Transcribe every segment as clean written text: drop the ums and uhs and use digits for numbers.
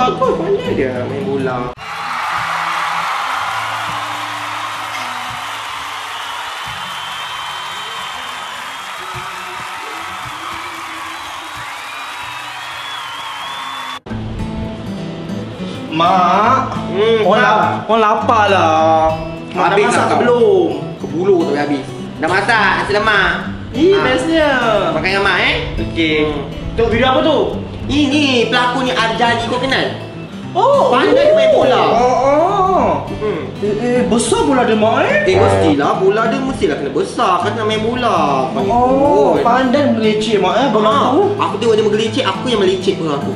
bagus. Pandai dia main bola. Mak, orang lapar lah. Mak dah masak ke belum? Kebulu tak habis. Dah masak nasi lemak. Bestnya. Makan dengan mak Okey. Tu video apa tu? Ini pelakonnya Arjali, kau kenal? Oh, pandai dia main bola. Besar bola dia mak mestilah bola dia mestilah kena besar kan nak main bola. Pandai meleceh mak bola tu. Aku tengok dia menggelicik, aku yang meleceh bola aku.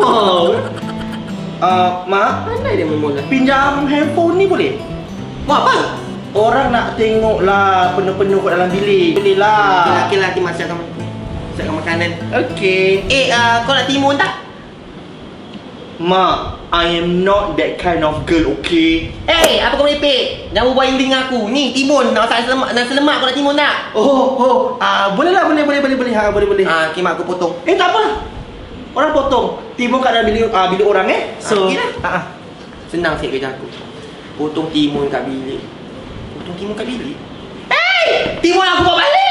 Mak, pandai dia main bola. pinjam handphone ni boleh? Buat apa? Orang nak tengok lah penuh-penuh kat dalam bilik. Boleh lah. Laki-laki masakan makanan. Okey. Kau nak timun tak? Mak, I am not that kind of girl, okay? Apa kau merepek? Jangan berbual English dengan aku. Ni timun, nak masak nasi lemak, kau nak timun tak? Boleh lah, boleh. Boleh. Okay, mak aku potong. Tak apa lah. Orang potong. Timun kat dalam bilik orang So, okey lah. Senang sikit kerja aku. Potong timun kat bilik. Timun aku bawa balik.